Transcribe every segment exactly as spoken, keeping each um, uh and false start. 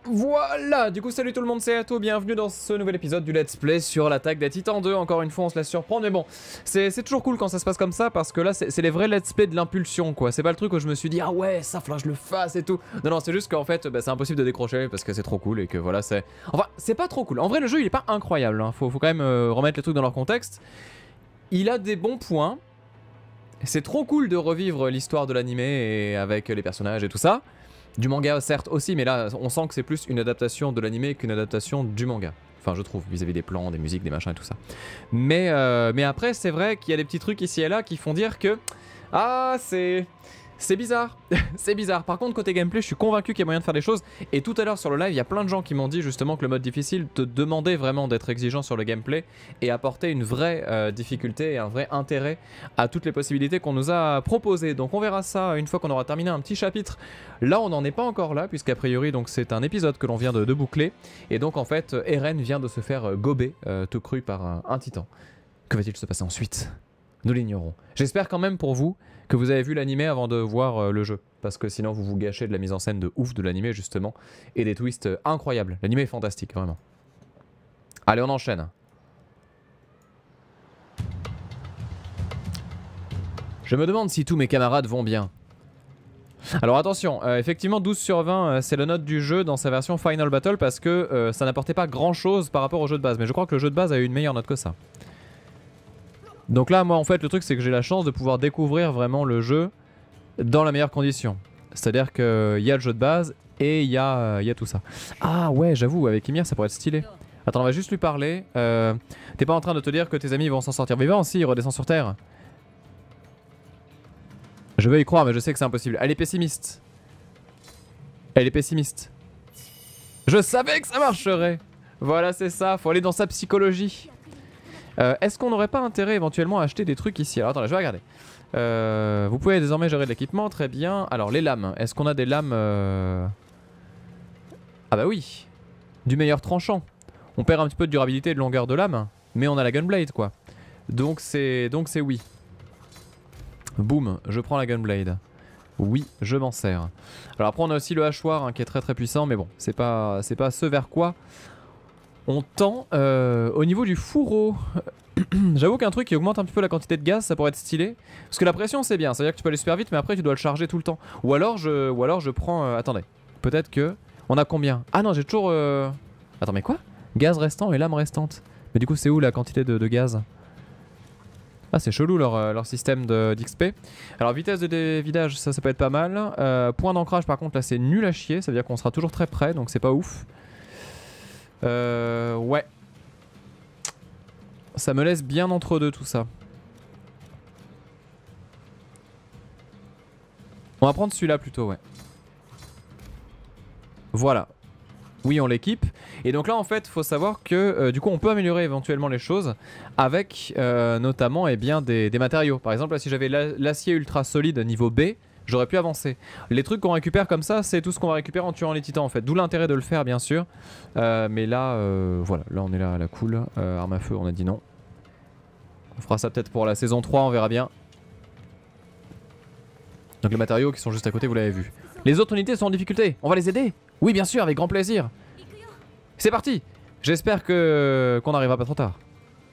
Voilà, du coup salut tout le monde, c'est Ato, bienvenue dans ce nouvel épisode du Let's Play sur l'attaque des Titans deux. Encore une fois on se laisse surprendre, mais bon, c'est toujours cool quand ça se passe comme ça, parce que là c'est les vrais Let's Play de l'impulsion quoi. C'est pas le truc où je me suis dit ah ouais ça faudra que je le fasse et tout. Non non, c'est juste qu'en fait bah, c'est impossible de décrocher parce que c'est trop cool et que voilà c'est... Enfin c'est pas trop cool, en vrai le jeu il est pas incroyable, hein. faut, faut quand même euh, remettre les trucs dans leur contexte. Il a des bons points, c'est trop cool de revivre l'histoire de l'animé et avec les personnages et tout ça. Du manga certes aussi, mais là on sent que c'est plus une adaptation de l'animé qu'une adaptation du manga. Enfin je trouve, vis-à-vis des plans, des musiques, des machins et tout ça. Mais, euh, mais après c'est vrai qu'il y a des petits trucs ici et là qui font dire que... Ah c'est... C'est bizarre, c'est bizarre. Par contre côté gameplay je suis convaincu qu'il y a moyen de faire des choses. Et tout à l'heure sur le live il y a plein de gens qui m'ont dit justement que le mode difficile te demandait vraiment d'être exigeant sur le gameplay et apporter une vraie euh, difficulté et un vrai intérêt à toutes les possibilités qu'on nous a proposées. Donc on verra ça une fois qu'on aura terminé un petit chapitre. Là on n'en est pas encore là puisqu'a priori donc c'est un épisode que l'on vient de, de boucler. Et donc en fait Eren vient de se faire gober euh, tout cru par un, un titan. Que va-t-il se passer ensuite? Nous l'ignorons. J'espère quand même pour vous que vous avez vu l'animé avant de voir euh, le jeu. Parce que sinon vous vous gâchez de la mise en scène de ouf de l'animé justement. Et des twists euh, incroyables. L'animé est fantastique vraiment. Allez on enchaîne. Je me demande si tous mes camarades vont bien. Alors attention, euh, effectivement douze sur vingt euh, c'est la note du jeu dans sa version Final Battle parce que euh, ça n'apportait pas grand chose par rapport au jeu de base. Mais je crois que le jeu de base a eu une meilleure note que ça. Donc là moi en fait le truc c'est que j'ai la chance de pouvoir découvrir vraiment le jeu dans la meilleure condition. C'est à dire qu'il y a le jeu de base et il y, euh, y a tout ça. Ah ouais j'avoue avec Ymir ça pourrait être stylé. Attends on va juste lui parler. euh, T'es pas en train de te dire que tes amis vont s'en sortir vivants? Si, il redescend sur terre. Je veux y croire mais je sais que c'est impossible. Elle est pessimiste. Elle est pessimiste. Je savais que ça marcherait. Voilà c'est ça, faut aller dans sa psychologie. Euh, Est-ce qu'on n'aurait pas intérêt éventuellement à acheter des trucs ici? Alors attendez, je vais regarder. Euh, vous pouvez désormais gérer de l'équipement, très bien. Alors les lames, est-ce qu'on a des lames euh... Ah bah oui. Du meilleur tranchant. On perd un petit peu de durabilité et de longueur de lame, mais on a la gunblade quoi. Donc c'est donc c'est oui. Boum, je prends la gunblade. Oui, je m'en sers. Alors après on a aussi le hachoir hein, qui est très très puissant, mais bon, c'est pas, c'est pas ce vers quoi on tend. euh, Au niveau du fourreau, j'avoue qu'un truc qui augmente un petit peu la quantité de gaz, ça pourrait être stylé. Parce que la pression c'est bien, c'est à dire que tu peux aller super vite, mais après tu dois le charger tout le temps. Ou alors je, ou alors je prends... Euh, attendez, peut-être que... On a combien? Ah non, j'ai toujours... Euh... Attends, mais quoi? Gaz restant et lame restante. Mais du coup c'est où la quantité de, de gaz? Ah c'est chelou leur, euh, leur système d'X P. Alors vitesse de dévidage, ça ça peut être pas mal. euh, Point d'ancrage par contre là c'est nul à chier. Ça veut dire qu'on sera toujours très près, donc c'est pas ouf. Euh, ouais. Ça me laisse bien entre deux tout ça. On va prendre celui-là plutôt, ouais. Voilà. Oui, on l'équipe. Et donc là, en fait, faut savoir que euh, du coup, on peut améliorer éventuellement les choses avec euh, notamment eh bien, des, des matériaux. Par exemple, là, si j'avais l'acier ultra solide niveau B, j'aurais pu avancer. Les trucs qu'on récupère comme ça, c'est tout ce qu'on va récupérer en tuant les titans en fait. D'où l'intérêt de le faire bien sûr. Euh, mais là, euh, voilà, là on est là à la cool. Euh, arme à feu, on a dit non. On fera ça peut-être pour la saison trois, on verra bien. Donc les matériaux qui sont juste à côté, vous l'avez vu. Les autres unités sont en difficulté, on va les aider. Oui bien sûr, avec grand plaisir. C'est parti. J'espère que qu'on n'arrivera pas trop tard.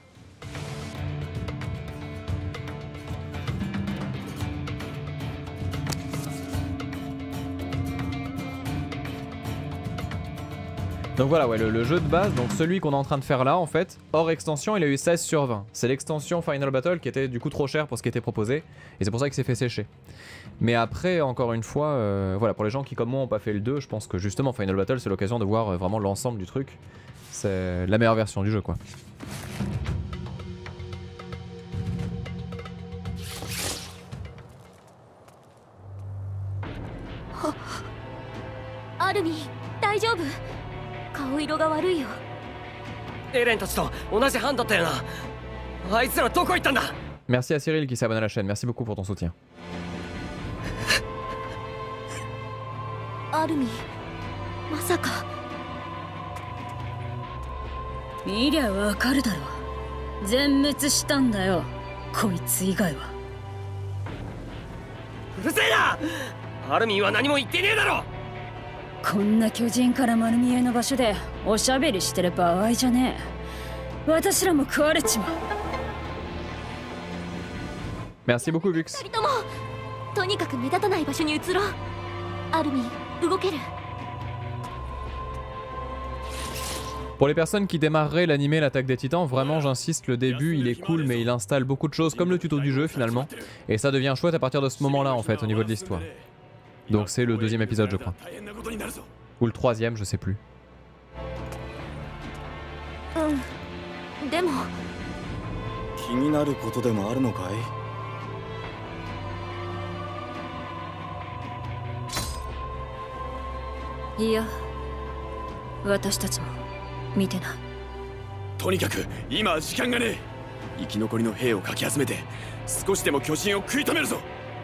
Donc voilà, ouais, le, le jeu de base, donc celui qu'on est en train de faire là en fait, hors extension, il a eu seize sur vingt. C'est l'extension Final Battle qui était du coup trop cher pour ce qui était proposé, et c'est pour ça qu'il s'est fait sécher. Mais après, encore une fois, euh, voilà, pour les gens qui comme moi n'ont pas fait le deux, je pense que justement Final Battle c'est l'occasion de voir euh, vraiment l'ensemble du truc. C'est la meilleure version du jeu quoi. Arumi, 大丈夫? 顔色が悪いよ。 エレンたちと同じ班だったよな。あいつらどこ行ったんだ? Merci à Cyril qui s'abonne à la chaîne, merci beaucoup pour ton soutien. Arumi, まさか。 見りゃわかるだろ。全滅したんだよ、こいつ以外は。 うるせえな！アルミンは何も言ってねえだろ。 こんな巨人から丸見えの場所でおしゃべりしてる場合じゃねえ。私らも食われちまう。 Merci beaucoup, Vux. 二人ともとにかく目立たない場所に移ろう。アルミン、動ける？ Pour les personnes qui démarreraient l'animé L'attaque des Titans, vraiment j'insiste, le début il est cool mais il installe beaucoup de choses comme le tuto du jeu finalement. Et ça devient chouette à partir de ce moment-là en fait au niveau de l'histoire. Donc c'est le deuxième épisode je crois. Ou le troisième, je sais plus. うん。でも気になることでもあるのかい？いや、私たちも見てない。 とにかく今は時間がねえ。生き残りの兵をかき集めて少しでも巨人を食い止めるぞ。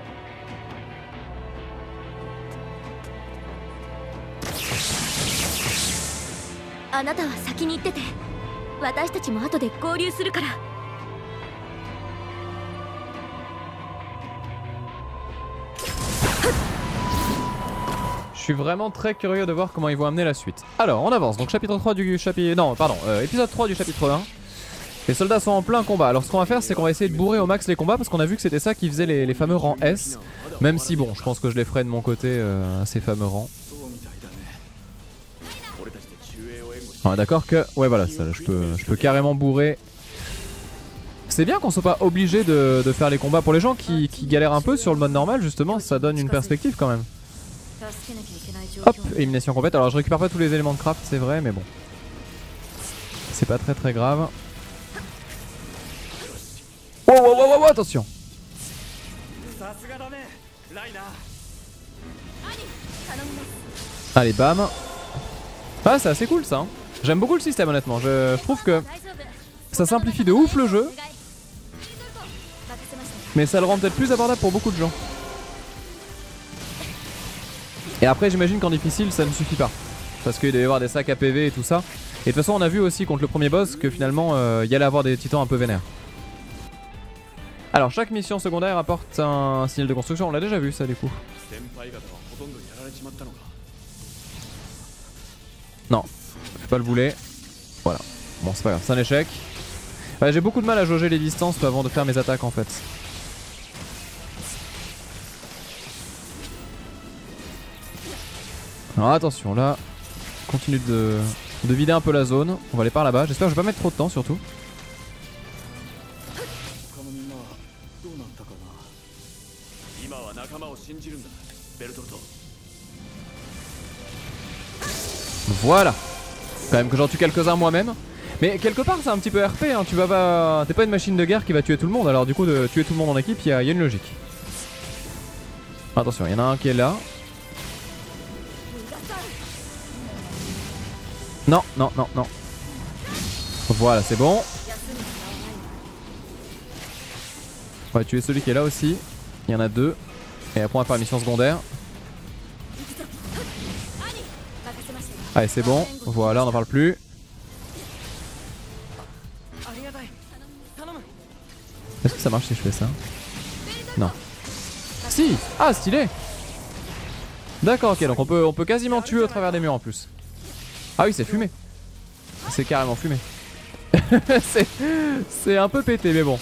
あなたは先に行ってて、私たちも後で合流するから。 Je suis vraiment très curieux de voir comment ils vont amener la suite. Alors on avance, donc chapitre trois du chapitre... Non pardon, euh, épisode trois du chapitre un. Les soldats sont en plein combat. Alors ce qu'on va faire c'est qu'on va essayer de bourrer au max les combats parce qu'on a vu que c'était ça qui faisait les, les fameux rangs S. Même si bon, je pense que je les ferai de mon côté euh, à ces fameux rangs. Ouais, d'accord que... Ouais voilà, ça, je, peux, je peux carrément bourrer. C'est bien qu'on soit pas obligé de, de faire les combats. Pour les gens qui, qui galèrent un peu sur le mode normal justement, ça donne une perspective quand même. Hop, élimination complète. Alors je récupère pas tous les éléments de craft, c'est vrai, mais bon. C'est pas très très grave. Oh, oh, oh, oh, attention. Allez, bam. Ah, c'est assez cool ça. Hein. J'aime beaucoup le système honnêtement. Je, je trouve que ça simplifie de ouf le jeu. Mais ça le rend peut-être plus abordable pour beaucoup de gens. Et après j'imagine qu'en difficile ça ne suffit pas. Parce qu'il doit y avoir des sacs à P V et tout ça. Et de toute façon on a vu aussi contre le premier boss que finalement euh, il y allait avoir des titans un peu vénères. Alors chaque mission secondaire apporte un signal de construction, on l'a déjà vu ça du coup. Non, je pas le boulet. Voilà, bon c'est pas grave, c'est un échec. Ouais, j'ai beaucoup de mal à jauger les distances avant de faire mes attaques en fait. Alors attention là, continue de, de vider un peu la zone. On va aller par là-bas, j'espère que je vais pas mettre trop de temps surtout. Voilà. Quand même que j'en tue quelques-uns moi-même. Mais quelque part c'est un petit peu R P hein. Tu vas pas... T'es pas une machine de guerre qui va tuer tout le monde. Alors du coup de tuer tout le monde en équipe il y, y a une logique. Attention, il y en a un qui est là. Non, non, non, non. Voilà, c'est bon. On va tuer celui qui est là aussi. Il y en a deux. Et après on va faire la mission secondaire. Allez, c'est bon. Voilà, on n'en parle plus. Est-ce que ça marche si je fais ça? Non. Si. Ah, stylé. D'accord, ok, donc on peut, on peut quasiment tuer au travers des murs en plus. Ah oui, c'est fumé. C'est carrément fumé. C'est un peu pété, mais bon.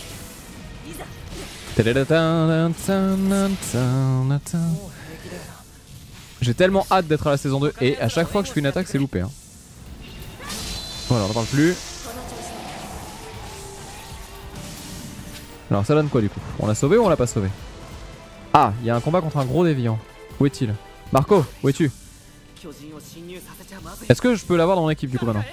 J'ai tellement hâte d'être à la saison deux. Et à chaque fois que je fais une attaque, c'est loupé. Hein. Voilà, on n'en parle plus. Alors ça donne quoi du coup? On l'a sauvé ou on l'a pas sauvé? Ah, il y a un combat contre un gros déviant. Où est-il? Marco, où es-tu? Est-ce que je peux l'avoir dans mon équipe du coup maintenant?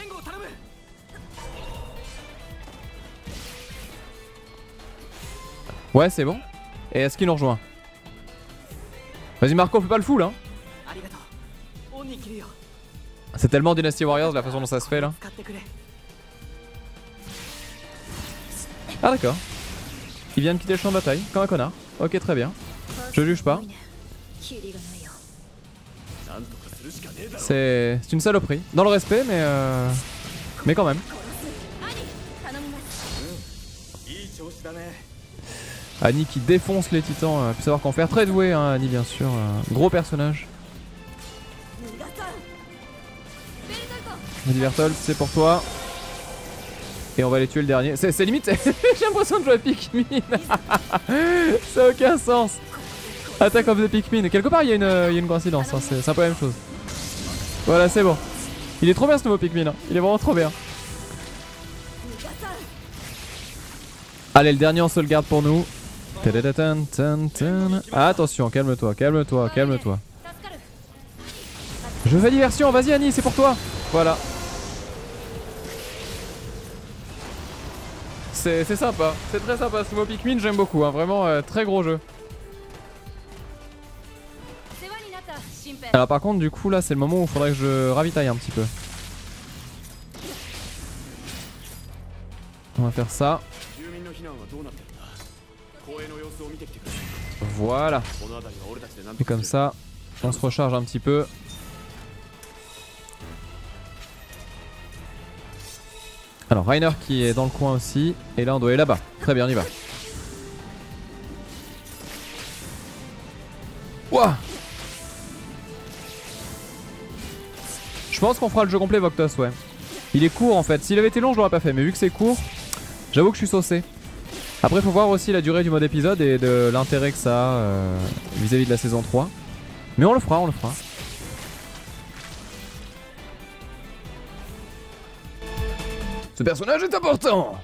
Ouais, c'est bon. Et est-ce qu'il nous rejoint? Vas-y Marco, fais pas le fou là. C'est tellement Dynasty Warriors la façon dont ça se fait là. Ah d'accord. Il vient de quitter le champ de bataille, comme un connard. Ok, très bien. Je juge pas. C'est une saloperie. Dans le respect, mais euh... mais quand même. Annie qui défonce les titans, euh, peut savoir qu'en faire. Très doué, hein, Annie bien sûr. Euh, gros personnage. Vas-y Berthold, c'est pour toi. Et on va aller tuer le dernier. C'est limite, j'ai l'impression de jouer à Pikmin. Ça n'a aucun sens. Attack of the Pikmin. Quelque part il y, y a une coïncidence, hein. C'est un peu la même chose. Voilà, c'est bon. Il est trop bien ce nouveau Pikmin, hein. Il est vraiment trop bien. Allez, le dernier en sauvegarde pour nous. Ah, attention, calme-toi, calme-toi, calme-toi. Je fais diversion, vas-y Annie, c'est pour toi. Voilà. C'est sympa, c'est très sympa ce nouveau Pikmin, j'aime beaucoup, hein. Vraiment euh, très gros jeu. Alors par contre du coup là c'est le moment où il faudrait que je ravitaille un petit peu. On va faire ça. Voilà. Et comme ça on se recharge un petit peu. Alors Reiner qui est dans le coin aussi. Et là on doit aller là-bas. Très bien, on y va. Ouah. Je pense qu'on fera le jeu complet Voctos, ouais. Il est court en fait. S'il avait été long je l'aurais pas fait. Mais vu que c'est court, j'avoue que je suis saucé. Après faut voir aussi la durée du mode épisode et de l'intérêt que ça a vis-à-vis euh, -vis de la saison trois. Mais on le fera, on le fera. Ce personnage est important.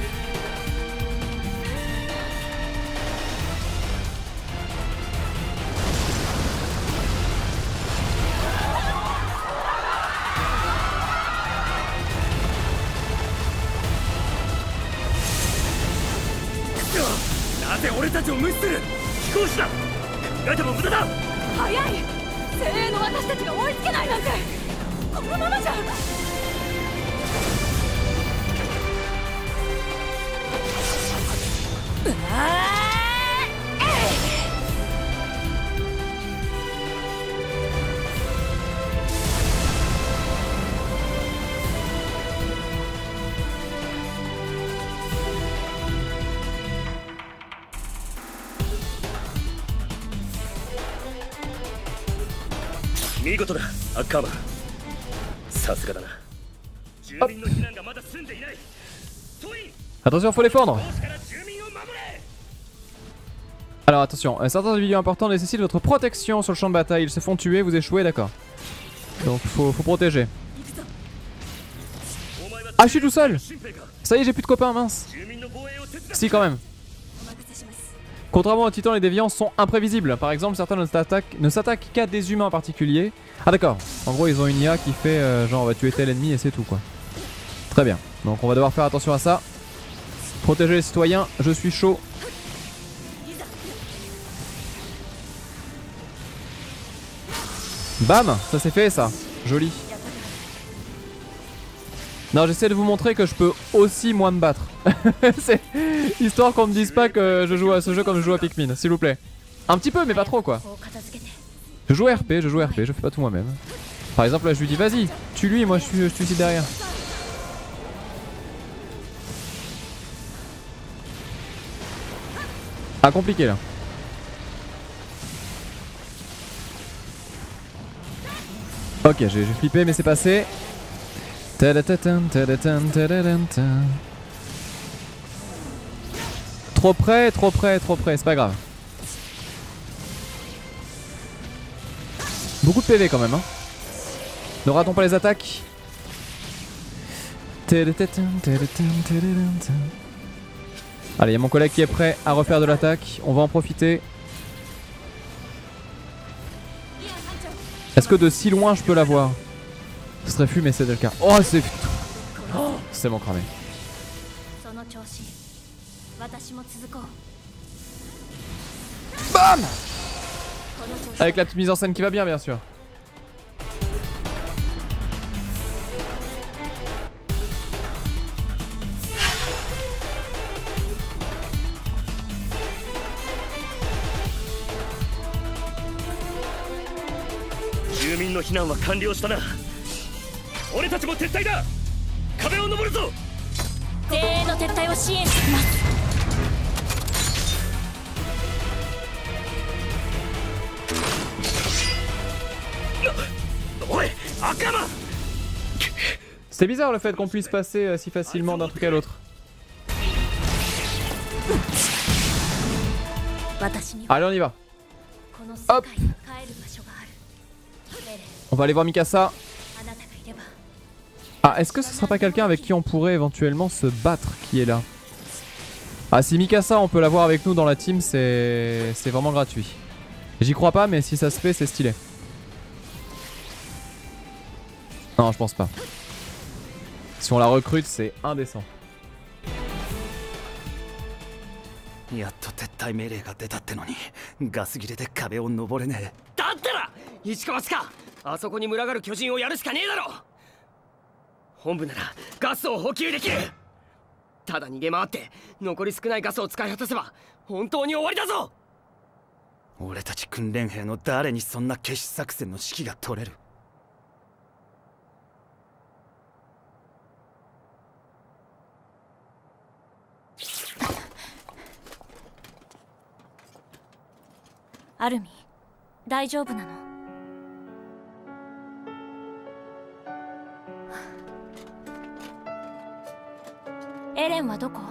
Attention, faut les fendre. Alors attention, certains individus importants nécessitent votre protection sur le champ de bataille. Ils se font tuer, vous échouez, d'accord. Donc faut, faut protéger. Ah, je suis tout seul. Ça y est, j'ai plus de copains, mince. Si, quand même. Contrairement aux titans, les déviants sont imprévisibles. Par exemple, certains ne s'attaquent qu'à des humains en particulier. Ah d'accord, en gros ils ont une I A qui fait euh, genre on va tuer tel ennemi et c'est tout quoi. Très bien, donc on va devoir faire attention à ça. Protéger les citoyens, je suis chaud. Bam, ça c'est fait ça, joli. Non, j'essaie de vous montrer que je peux aussi moi me battre. C'est histoire qu'on me dise pas que je joue à ce jeu comme je joue à Pikmin, s'il vous plaît. Un petit peu mais pas trop quoi. Je joue R P, je joue R P, je fais pas tout moi-même. Par exemple là je lui dis vas-y, tue lui, moi je suis, je suis ici derrière. Ah compliqué là. Ok, j'ai flippé mais c'est passé. Trop près, trop près, trop près, c'est pas grave. Beaucoup de P V quand même hein. Ne ratons pas les attaques. Allez, il y a mon collègue qui est prêt à refaire de l'attaque. On va en profiter. Est-ce que de si loin je peux l'avoir? Ce serait fou mais c'est le cas. Oh c'est... Oh, c'est tellement cramé. Bam! Avec la petite mise en scène qui va bien bien sûr. C'est bizarre le fait qu'on puisse passer euh, si facilement d'un truc à l'autre. Allez, on y va. Hop. On va aller voir Mikasa. Ah, est-ce que ce sera pas quelqu'un avec qui on pourrait éventuellement se battre qui est là? Ah, si Mikasa on peut l'avoir avec nous dans la team, c'est c'est vraiment gratuit. J'y crois pas, mais si ça se fait, c'est stylé. Non, je pense pas. Si on la recrute, c'est indécent. やっと撤退命令が出たってのにガス切れで壁を登れねえ。 だったら市川かあそこに群がる巨人をやるしかねえだろ。本部ならガスを補給できる。ただ逃げ回って残り少ないガスを使い果たせば本当に終わりだぞ。 俺たち訓練兵の誰にそんな決死作戦の指揮が取れる。 アルミ大丈夫なの？エレンはどこ？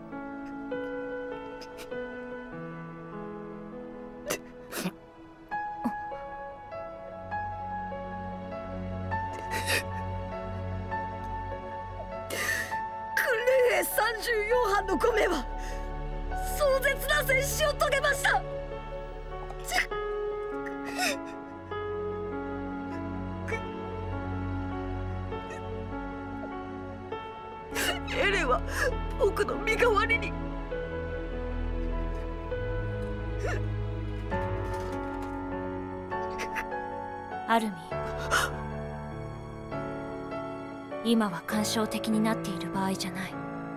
訓練兵さんじゅうよんはんのごめいは壮絶な戦死を遂げました。エレンは僕の身代わりに。 アルミ今は感傷的になっている場合じゃない。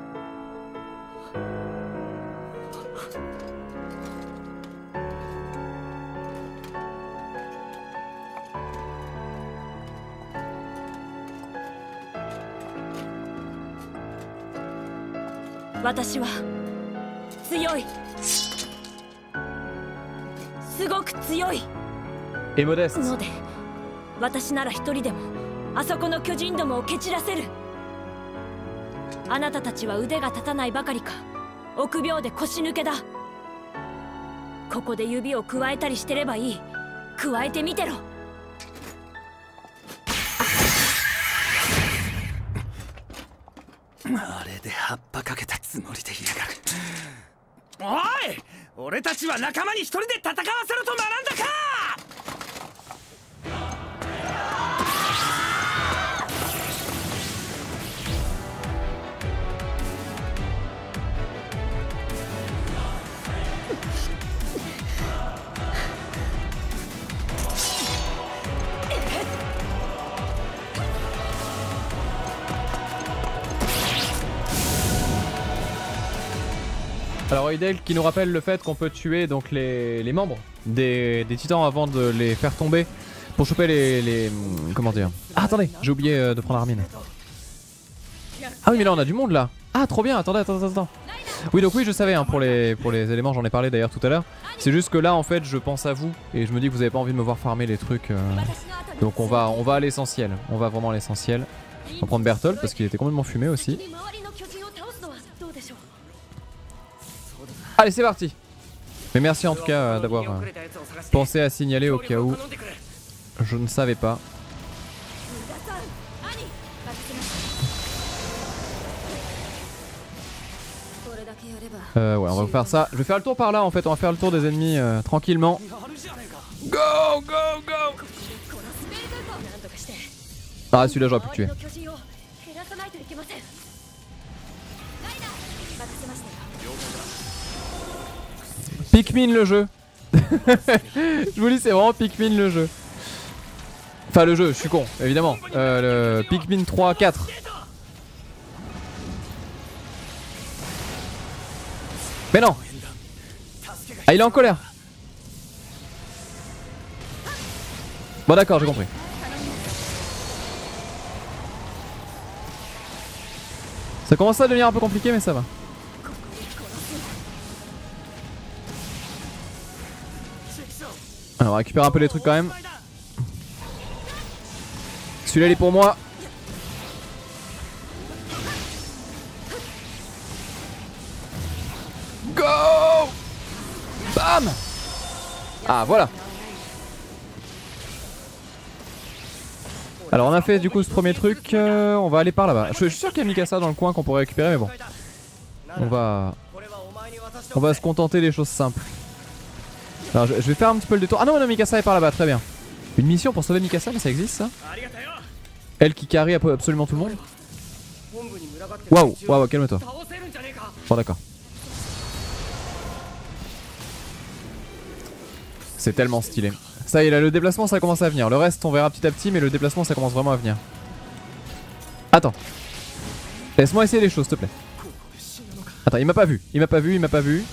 私は強い。すごく強い。 Et modeste. ので私なら一人でもあそこの巨人どもを蹴散らせる。あなたたちは腕が立たないばかりか臆病で腰抜けだ。ここで指をくわえたりしてればいい。くわえてみてろ。 あれで葉っぱかけたつもりでいやがる。おい、俺たちは仲間に一人で戦わせろと学んだか。 Alors Idel qui nous rappelle le fait qu'on peut tuer donc les, les membres des, des titans avant de les faire tomber pour choper les, les comment dire. Ah attendez, j'ai oublié euh, de prendre Armin. Ah oui mais là on a du monde là. Ah trop bien, attendez, attendez, attends. Oui donc oui je savais hein, pour, les, pour les éléments, j'en ai parlé d'ailleurs tout à l'heure. C'est juste que là en fait je pense à vous et je me dis que vous avez pas envie de me voir farmer les trucs. Euh... Donc on va, on va à l'essentiel, on va vraiment à l'essentiel. On va prendre Berthold parce qu'il était complètement fumé aussi. Allez c'est parti. Mais merci en tout cas euh, d'avoir euh, pensé à signaler au cas où je ne savais pas. Euh, ouais on va faire ça. Je vais faire le tour par là en fait, on va faire le tour des ennemis euh, tranquillement. Go go go. Ah celui-là j'aurais pu le tuer. Pikmin le jeu. Je vous dis c'est vraiment Pikmin le jeu. Enfin le jeu, je suis con évidemment. Euh, le Pikmin trois, quatre. Mais non. Ah il est en colère. Bon d'accord j'ai compris. Ça commence à devenir un peu compliqué mais ça va. Alors on va récupérer un peu les trucs quand même. Celui-là il est pour moi. Bam. Ah voilà. Alors on a fait du coup ce premier truc, euh, on va aller par là-bas. Je, je suis sûr qu'il y a Mikasa dans le coin qu'on pourrait récupérer mais bon. On va... On va se contenter des choses simples. Alors je, je vais faire un petit peu le détour. Ah non non Mikasa est par là-bas, très bien. Une mission pour sauver Mikasa, mais ça existe ça? Elle qui carry absolument tout le monde. Waouh, waouh, calme-toi. Bon d'accord. C'est tellement stylé. Ça y est là, le déplacement ça commence à venir. Le reste on verra petit à petit mais le déplacement ça commence vraiment à venir. Attends. Laisse-moi essayer les choses s'il te plaît. Attends, il m'a pas vu, il m'a pas vu, il m'a pas vu.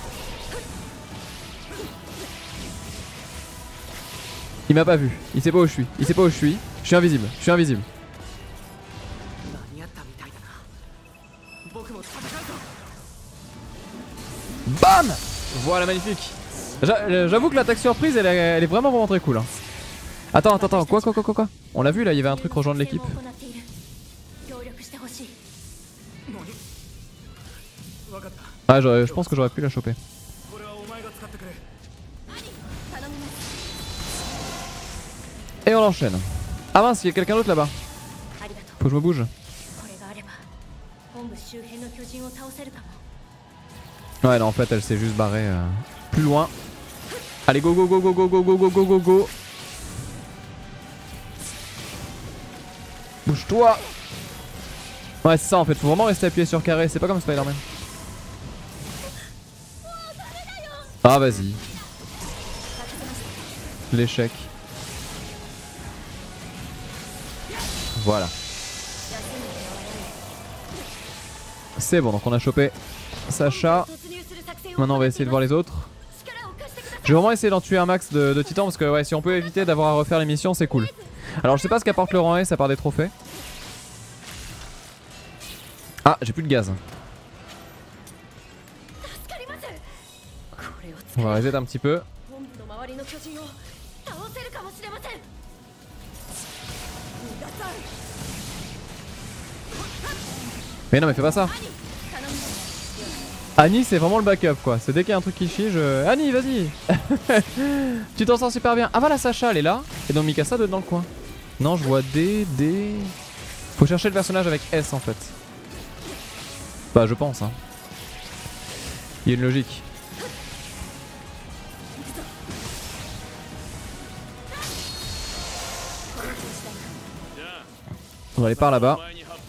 Il m'a pas vu, il sait pas où je suis, il sait pas où je suis. Je suis invisible, je suis invisible. Bam! Voilà, magnifique. J'avoue que l'attaque surprise elle est, elle est vraiment vraiment très cool hein. Attends, attends, attends, quoi, quoi, quoi, quoi, quoi? On l'a vu là, il y avait un truc rejoindre l'équipe. Ah, je pense que j'aurais pu la choper. Et on enchaîne. Ah mince, il y a quelqu'un d'autre là-bas. Faut que je me bouge. Ouais, non, en fait, elle s'est juste barrée euh, plus loin. Allez, go, go, go, go, go, go, go, go, go, go, go. Bouge-toi. Ouais, c'est ça en fait, faut vraiment rester appuyé sur carré, c'est pas comme Spider-Man. Ah, vas-y. L'échec. Voilà. C'est bon, donc on a chopé Sacha. Maintenant on va essayer de voir les autres. Je vais vraiment essayer d'en tuer un max de, de titans parce que ouais, si on peut éviter d'avoir à refaire les missions c'est cool. Alors je sais pas ce qu'apporte le rang S à part des trophées. Ah, j'ai plus de gaz. On va reset un petit peu. Mais non mais fais pas ça. Annie c'est vraiment le backup quoi. C'est dès qu'il y a un truc qui chie je... Annie vas-y. Tu t'en sors super bien. Ah voilà Sacha elle est là. Et donc Mikasa doit être dans le coin. Non je vois D, D... Faut chercher le personnage avec S en fait. Bah je pense hein. Il y a une logique. On va aller par là-bas.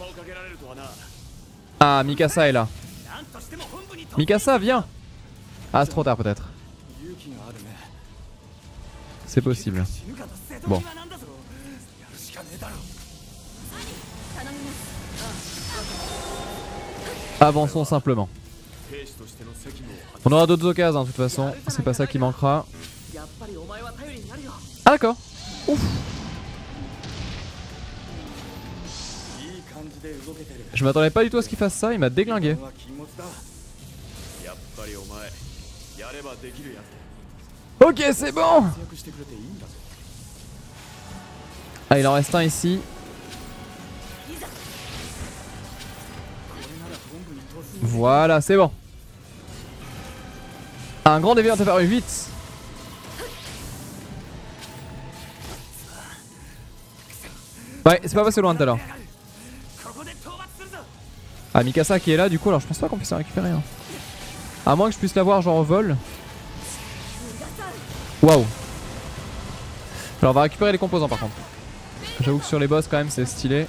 Ah Mikasa est là. Mikasa viens. Ah c'est trop tard peut-être. C'est possible. Bon. Avançons simplement. On aura d'autres occasions de toute façon. C'est pas ça qui manquera. Ah d'accord. Ouf. Je m'attendais pas du tout à ce qu'il fasse ça, il m'a déglingué. Ok c'est bon. Ah il en reste un ici. Voilà c'est bon. Un grand déviant à faire huit. Ouais c'est pas passé loin tout à l'heure. Ah Mikasa qui est là du coup alors je pense pas qu'on puisse la récupérer hein. À moins que je puisse l'avoir genre au vol. Waouh. Alors on va récupérer les composants par contre. J'avoue que sur les boss quand même c'est stylé.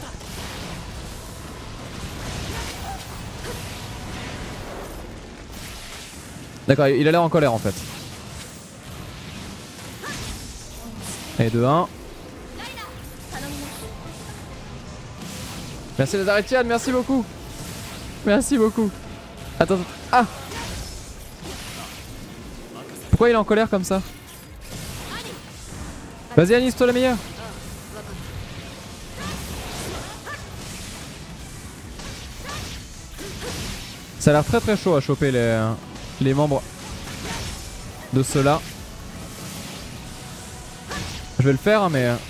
D'accord il a l'air en colère en fait. Et deux un. Merci les arrêtiades, merci beaucoup. Merci beaucoup. Attends, attends. Ah. Pourquoi il est en colère comme ça? Vas-y Anis, toi la meilleure. Ça a l'air très très chaud à choper les, les membres de ceux-là. Je vais le faire hein, mais...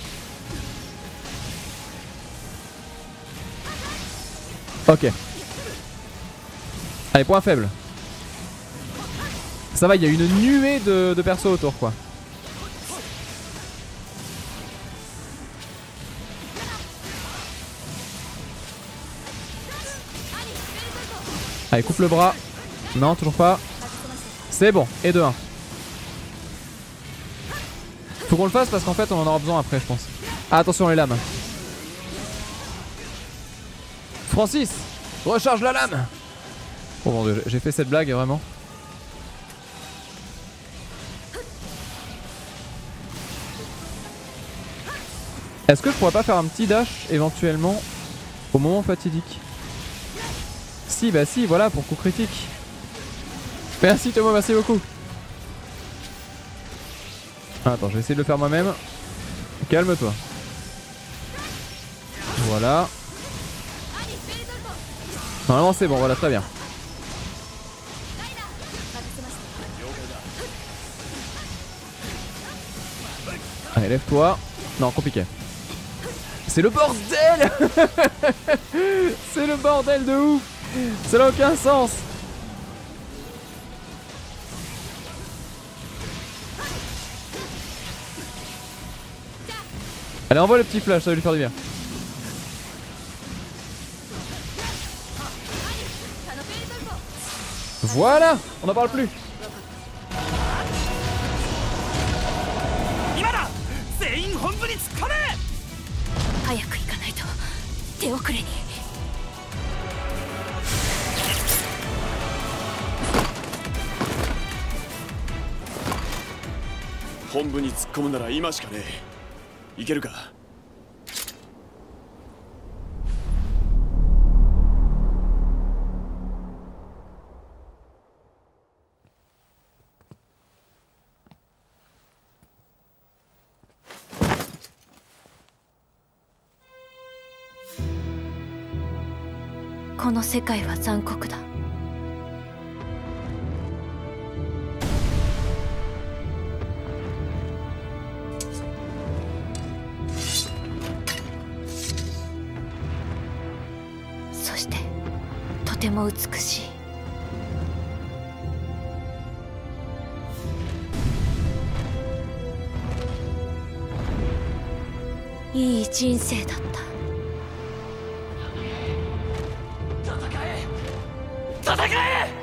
Ok. Allez, point faible. Ça va, il y a une nuée de, de persos autour quoi. Allez, coupe le bras. Non, toujours pas. C'est bon, et de un. Faut qu'on le fasse parce qu'en fait on en aura besoin après je pense. Ah, attention les lames. Francis, recharge la lame. Oh mon dieu, j'ai fait cette blague vraiment. Est-ce que je pourrais pas faire un petit dash éventuellement au moment fatidique? Si, bah si, voilà, pour coup critique. Merci Thomas, merci beaucoup. Ah, attends, je vais essayer de le faire moi-même. Calme-toi. Voilà. Normalement c'est bon, voilà, très bien. Allez, lève-toi. Non, compliqué. C'est le bordel. C'est le bordel de ouf. Ça n'a aucun sens. Allez, envoie le petit flash, ça va lui faire du bien. Voilà, on n'en parle plus. 本部に突っ込むなら今しかねえ。いけるか？ この世界は残酷だ。そしてとても美しい。いい人生だった。戦え！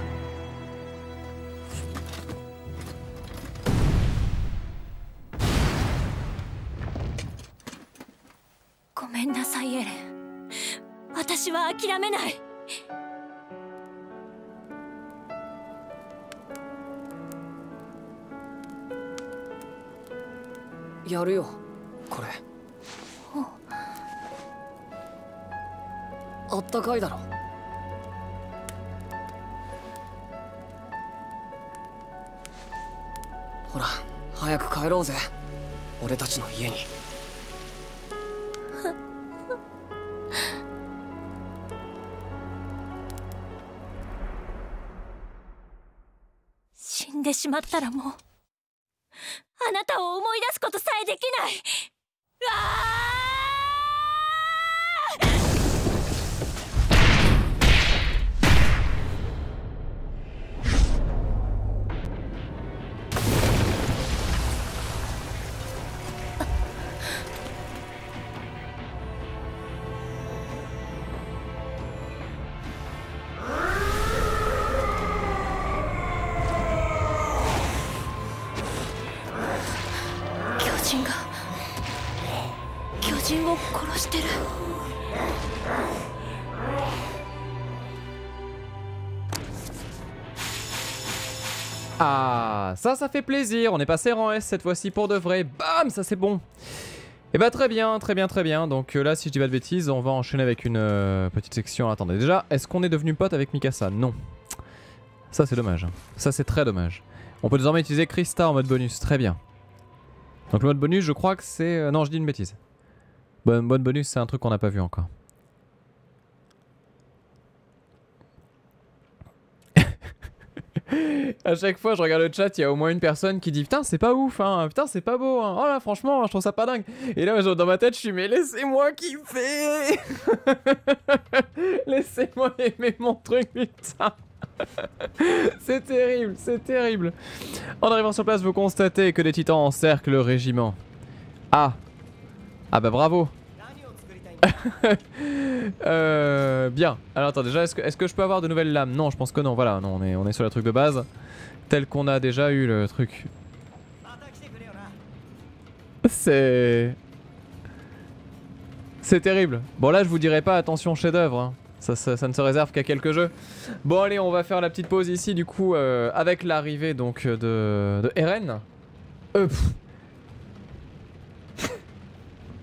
ごめんなさいエレン。私は諦めない。 やるよこれ。あったかいだろ。ほら早く帰ろうぜ俺たちの家に。 死んでしまったらもうあなたを思い出すことさえできない。うわあ！巨人が巨人を殺してる。 Ah, ça, ça fait plaisir. On est passé rang S cette fois-ci pour de vrai. Bam, ça c'est bon. Et bah très bien, très bien, très bien. Donc euh, là, si je dis pas de bêtises, on va enchaîner avec une euh, petite section. Attendez, déjà, est-ce qu'on est devenu pote avec Mikasa? Non. Ça c'est dommage. Ça c'est très dommage. On peut désormais utiliser Krista en mode bonus. Très bien. Donc le mode bonus, je crois que c'est... Euh, non, je dis une bêtise. Bon, mode bonus, c'est un truc qu'on n'a pas vu encore. À chaque fois je regarde le chat, il y a au moins une personne qui dit putain c'est pas ouf hein, putain c'est pas beau hein, oh là franchement je trouve ça pas dingue. Et là dans ma tête je suis mais laissez-moi kiffer. Laissez-moi aimer mon truc putain. C'est terrible, c'est terrible. En arrivant sur place, vous constatez que des titans encerclent le régiment. Ah. Ah bah bravo. euh, bien. Alors attends, déjà, est-ce que, est-ce que je peux avoir de nouvelles lames? Non, je pense que non. Voilà, non, on est, on est sur le truc de base. Tel qu'on a déjà eu le truc. C'est... C'est terrible. Bon là, je vous dirai pas attention chef-d'œuvre. Hein. Ça, ça, ça ne se réserve qu'à quelques jeux. Bon allez, on va faire la petite pause ici du coup euh, avec l'arrivée donc de, de Eren. Euh,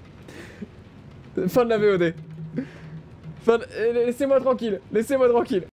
fin de la V O D. Fin de... Laissez-moi tranquille, laissez-moi tranquille.